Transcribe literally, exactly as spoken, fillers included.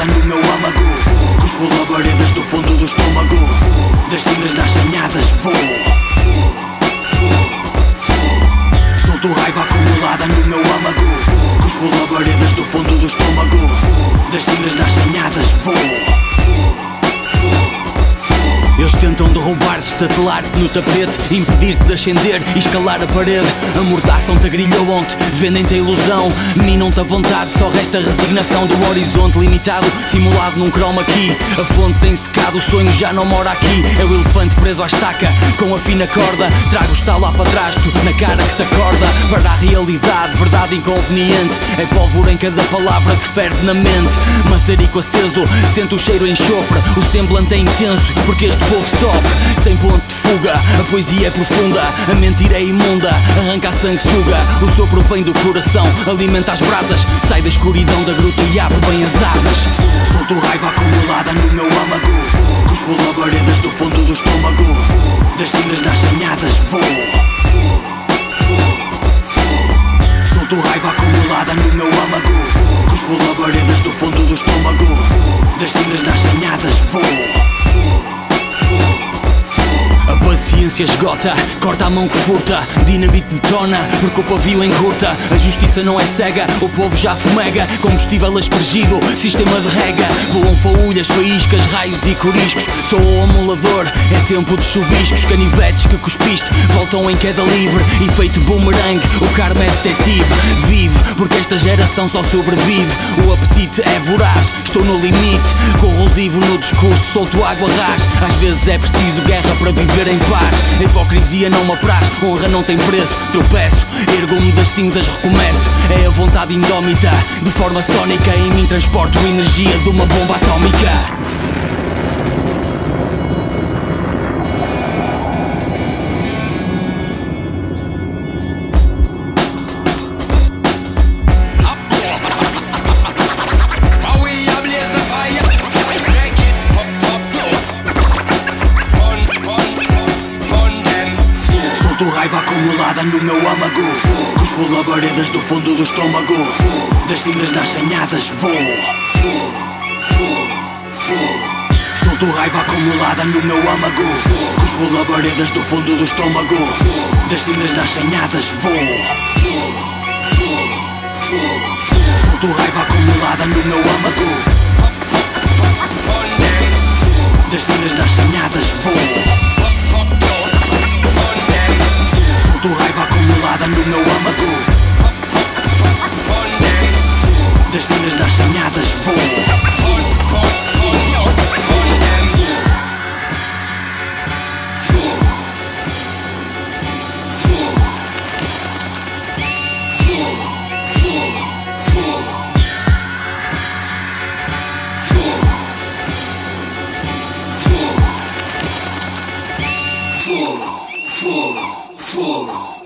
acumulada no meu âmago. Cuspo labaredas do fundo do estômago. Das cinzas nascem asas, vou. Solto raiva acumulada no meu âmago. Cuspo labaredas do fundo do estômago. Das cinzas nascem asas, vou. Eles tentam derrubar-te, estatelar-te no tapete, impedir-te de ascender e escalar a parede. Amordaçam-te, agrilhoam-te, vendem-te a ilusão, minam-te a vontade, só resta a resignação do horizonte limitado, simulado num chroma key. A fonte tem secado, o sonho já não mora aqui. É o elefante preso à estaca, com a fina corda. Trago o estalo lá para trás, tu na cara que te acorda. Para a realidade, verdade inconveniente. É pólvora em cada palavra que ferve na mente. Maçarico aceso, sente o cheiro em enxofre. O semblante é intenso, porque este povo sofre, sem ponto de fuga. A poesia é profunda, a mentira é imunda. Arranca a sanguessuga, o sopro vem do coração, alimenta as brasas, sai da escuridão da gruta e abre bem as asas. Solto raiva acumulada no meu âmago. Cuspo labaredas do fundo do estômago. Das cinzas nascem asas, vou. Solto raiva acumulada no meu âmago. Cuspo labaredas do fundo do estômago. Das cinzas nascem asas, vou. A paciência esgota, corta a mão que furta. Dinamite detona, porque o pavio encurta. A justiça não é cega, o povo já fumega. Combustível aspergido, sistema de rega. Voam faúlhas, faíscas, raios e coriscos. Sou o amulador, é tempo de chuviscos. Canivetes que cuspiste, voltam em queda livre. Efeito boomerang, o karma é detetive. Vive, porque esta geração só sobrevive. O apetite é voraz, estou no limite. Corrosivo no discurso, solto água ras. Às vezes é preciso guerra para viver em paz. A hipocrisia não me apraz, honra não tem preço. Tropeço, ergo-me das cinzas, recomeço. É a vontade indómita, de forma sónica. Em mim transporto a energia de uma bomba atómica. Solto raiva acumulada no meu âmago. Cuspo labaredas do fundo do estômago. Das cinzas nascem asas, vou. Solto raiva acumulada no meu âmago. Cuspo labaredas do fundo do estômago. Das cinzas nascem asas, vou. Solto raiva acumulada no meu âmago. Das cinzas nascem asas, vou. Solto raiva acumulada no meu âmago. Das cinzas nascem asas, vou. Fogo, fogo, fogo.